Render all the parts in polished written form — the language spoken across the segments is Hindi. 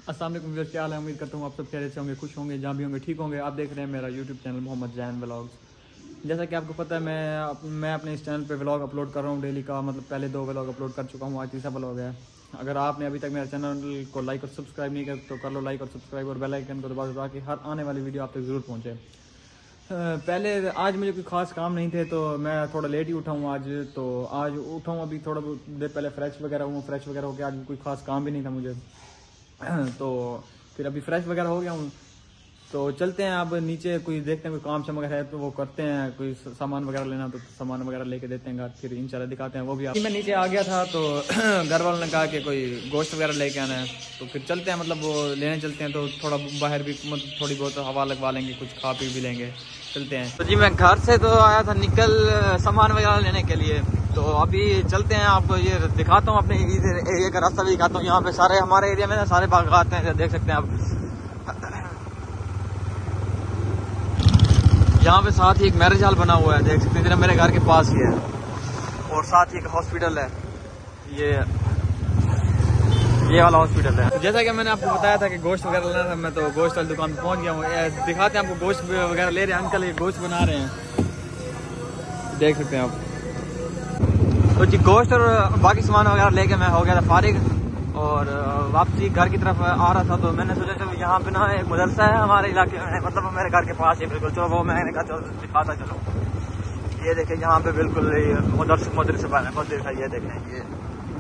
अस्सलाम वालेकुम व्यूअर्स, क्या हाल है। उम्मीद करता हूँ आप सब खैरियत से होंगे, खुश होंगे, जहाँ भी होंगे ठीक होंगे। आप देख रहे हैं मेरा YouTube channel Mohammad Zain vlogs. जैसा कि आपको पता है मैं अपने इस चैनल पे व्लॉग अपलोड कर रहा हूँ डेली का। मतलब पहले 2 व्लॉग अपलोड कर चुका हूँ, आज तीसरा व्लॉग है। अगर आपने अभी तक मेरा चैनल को लाइक और सब्सक्राइब नहीं किया तो कर लो लाइक और सब्सक्राइब, और बेल आइकन को दबा दो ताकि हर आने वाली वीडियो आप तक ज़रूर पहुँचे। पहले आज मुझे कोई ख़ास काम नहीं थे तो मैं थोड़ा लेट ही उठा हूँ आज। तो आज उठा हूँ अभी थोड़ा बहुत देर पहले, फ्रेश वगैरह होकर आज कोई ख़ास काम भी नहीं था मुझे। तो फिर अभी फ्रेश वगैरह हो गया हूँ, तो चलते हैं अब नीचे। कोई देखते हैं कोई काम शाम वगैरह है तो वो करते हैं। कोई सामान वगैरह लेना तो सामान वगैरह लेके देते हैं घर, फिर इंशाल्लाह दिखाते हैं वो भी आप। मैं नीचे आ गया था तो घर वालों ने कहा कि कोई गोश्त वगैरह लेके आना है, तो फिर चलते हैं। मतलब वो लेने चलते हैं, तो थोड़ा बाहर भी मतलब थोड़ी बहुत हवा लगवा लेंगे, कुछ खा पी भी लेंगे, चलते हैं। तो जी मैं घर से तो आया था निकल सामान वगैरह लेने के लिए, तो अभी चलते हैं। आपको ये दिखाता हूँ, अपने एरिया का रास्ता भी दिखाता हूँ। यहाँ पे सारे हमारे एरिया में ना सारे बागात हैं, देख सकते हैं आप। यहाँ पे साथ ही एक मैरिज हॉल बना हुआ है, देख सकते हैं, मेरे घर के पास ही है। और साथ ही एक हॉस्पिटल है, ये वाला हॉस्पिटल है। तो जैसा कि मैंने आपको बताया था कि गोश्त वगैरह लेना था, मैं तो गोश्त वाली दुकान पर पहुंच गया हूँ। दिखाते हैं आपको, गोश्त वगैरह ले रहे हैं अंकल, ये गोश्त बना रहे हैं, देख सकते हैं आप। तो जी गोश्त और बाकी सामान वगैरह लेके मैं हो गया था फारिग, और वापसी घर की तरफ आ रहा था। तो मैंने सोचा चलो यहाँ पे ना एक मदरसा है हमारे इलाके में, मतलब मेरे घर के पास ही बिल्कुल। चलो वो मैंने कहा चलो दिखाता चलो। ये देखें यहाँ पे बिल्कुल मदरसा ये देखें,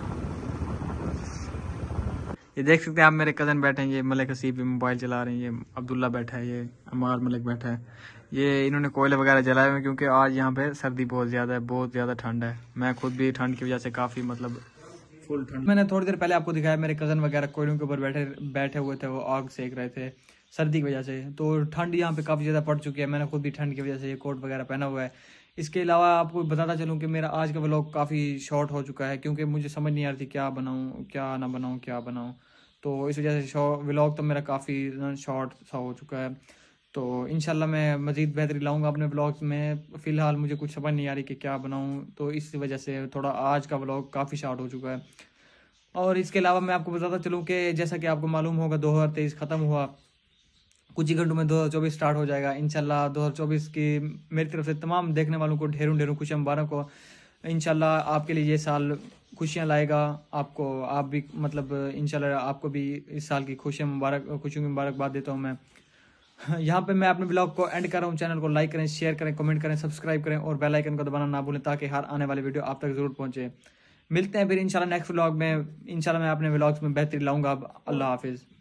ये देख सकते हैं आप, मेरे कज़न बैठे हैं, ये मलिक हसीब भी मोबाइल चला रहे हैं, ये अब्दुल्ला बैठा है, ये अमार मलिक बैठा है। ये इन्होंने कोयले वगैरह जलाए हुए क्योंकि आज यहाँ पे सर्दी बहुत ज़्यादा है, बहुत ज़्यादा ठंड है। मैं खुद भी ठंड की वजह से काफ़ी मतलब फुल ठंड। मैंने थोड़ी देर पहले आपको दिखाया, मेरे कज़न वगैरह कोयलों के ऊपर बैठे हुए थे, वो आग सेक रहे थे सर्दी की वजह से। तो ठंड यहाँ पे काफ़ी ज़्यादा पड़ चुकी है। मैंने खुद भी ठंड की वजह से ये कोट वगैरह पहना हुआ है। इसके अलावा आपको बताता चलूँ कि मेरा आज का व्लॉग काफ़ी शॉर्ट हो चुका है, क्योंकि मुझे समझ नहीं आ रही थी क्या बनाऊँ क्या ना बनाऊँ क्या बनाऊँ। तो इस वजह से व्लॉग तो मेरा काफ़ी शॉर्ट सा हो चुका है। तो इंशाल्लाह मैं मज़ीद बेहतरी लाऊंगा अपने व्लॉग्स में। फ़िलहाल मुझे कुछ समझ नहीं आ रही कि क्या बनाऊं, तो इस वजह से थोड़ा आज का व्लॉग काफ़ी शॉर्ट हो चुका है। और इसके अलावा मैं आपको बताता चलूं कि जैसा कि आपको मालूम होगा 2023 ख़त्म हुआ, कुछ ही घंटों में 2024 स्टार्ट हो जाएगा। इंशाल्लाह 2024 की मेरी तरफ से तमाम देखने वालों को ढेरों ढेरों खुशियाँ मुबारक हो। इंशाल्लाह आपके लिए ये साल खुशियाँ लाएगा, आपको आप भी मतलब इंशाल्लाह आपको भी इस साल की खुशियों की मुबारकबाद देता हूँ मैं। यहाँ पे मैं अपने ब्लॉग को एंड कर रहा हूँ। चैनल को लाइक करें, शेयर करें, कमेंट करें, सब्सक्राइब करें और बेल आइकन को दबाना ना भूलें ताकि हर आने वाली वीडियो आप तक जरूर पहुँचे। मिलते हैं फिर इंशाल्लाह नेक्स्ट व्लॉग में। इंशाल्लाह मैं अपने व्लॉग्स में बेहतरी लाऊंगा। अल्लाह हाफिज़।